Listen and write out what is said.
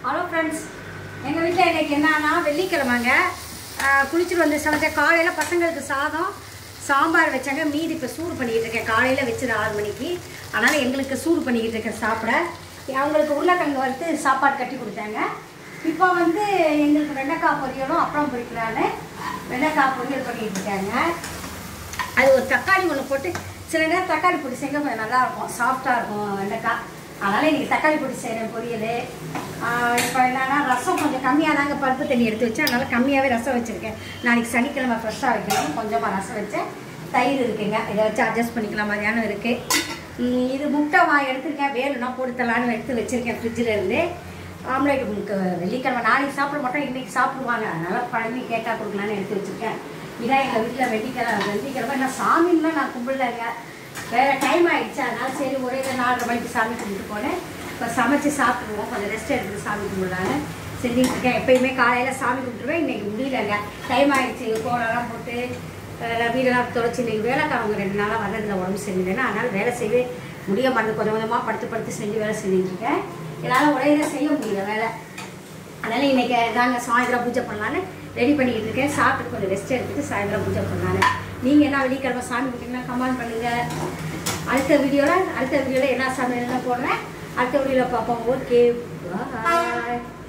Hello friends, எங்கள் வீட்டில் இன்றைக்கி என்னன்னா வெள்ளிக்கிழமைங்க. குளிச்சுட்டு வந்து சமைச்ச காலையில் பசங்களுக்கு சாதம் சாம்பார் வச்சாங்க. மீதி இப்போ சூடு பண்ணிக்கிட்டு இருக்கேன். காலையில் வச்சுது 6 மணிக்கு. அதனால் எங்களுக்கு சூடு பண்ணிக்கிட்டு இருக்கேன் சாப்பிட. அவங்களுக்கு உருளைக்கிழங்கு வறுத்து சாப்பாடு கட்டி கொடுத்தாங்க. இப்போ வந்து எங்களுக்கு வெண்டைக்காய் பொரியலும் அப்புறம் பொரிக்கலான்னு வெண்டைக்காய் பொரியல் பண்ணிக்கிட்டு இருக்காங்க. அது ஒரு தக்காளி ஒன்று போட்டு சில நேரம் தக்காளி பொடி செஞ்ச கொஞ்சம் நல்லாயிருக்கும், சாஃப்டாக இருக்கும் வெண்டைக்காய். அதனால் இன்றைக்கி தக்காளி பொடி செய்கிறேன் பொரியல். இப்போ என்னன்னா ரசம் கொஞ்சம் கம்மியாக தாங்க பருப்பு தண்ணி எடுத்து வச்சேன். அதனால் கம்மியாகவே ரசம் வச்சுருக்கேன். நாளைக்கு சனிக்கிழமை ஃப்ரெஷ்ஷாக வைக்கணும். கொஞ்சமாக ரசம் வச்சேன். தயிர் இருக்குங்க, இதை வச்சு அட்ஜஸ்ட் பண்ணிக்கலாம். மதியானம் இருக்குது. இது முட்டை எடுத்துருக்கேன். வேணும்னா போடுத்தலான்னு எடுத்து வச்சுருக்கேன் ஃப்ரிட்ஜில் இருந்து. ஆம்லேட் உங்களுக்கு வெள்ளிக்கிழமை நாளைக்கு சாப்பிட மாட்டோம், இன்றைக்கி சாப்பிடுவாங்க. அதனால் குழந்தை கேட்டால் கொடுக்கலான்னு எடுத்து வச்சுருக்கேன். இதான் எங்கள் வீட்டில் வெள்ளிக்கிழமை நான் சாமின்லாம் நான் கும்பிடலைங்க. வேறு டைம் ஆகிடுச்சு. அதனால் சரி ஒரே 4:30 மணிக்கு சாமி கும்பிட்டு போனேன். இப்போ சமைச்சு சாப்பிடுவோம், கொஞ்சம் ரெஸ்ட் எடுத்து சாமி கும்பிடலான்னு செஞ்சுட்டு இருக்கேன். எப்பயுமே காலையில் சாமி கும்பிட்டுருவேன். இன்றைக்கி முடியலைங்க, டைம் ஆகிடுச்சு. கோலெல்லாம் போட்டு வீடெல்லாம் துடைச்சி இன்றைக்கி வேலைக்காரவங்க 2 நாளாக வர்றதில்ல, உடம்பு சரியில்லைன்னா. அதனால் வேலை செய்ய முடிய மாட்டேன். கொஞ்சம் கொஞ்சமாக படுத்து செஞ்சு வேலை செஞ்சுட்ருக்கேன். என்னால் ஒரே இதை செய்ய முடியல வேலை. அதனால் இன்றைக்கி நாங்கள் சாயந்தரம் பூஜை பண்ணலான்னு ரெடி பண்ணிக்கிட்டு இருக்கேன். சாப்பிட்டு கொஞ்சம் ரெஸ்ட் எடுத்துகிட்டு சாயந்தரம் பூஜை பண்ணலான்னு. நீங்கள் என்ன வெள்ளிக்கிழமை சாமி கும்பிட்டீங்கன்னா கமெண்ட் பண்ணுங்கள். அடுத்த வீடியோவில் என்ன சமையல்னு போடுறேன். அடுத்த வீடியோவில் பார்ப்போம். ஓகே, பாய்.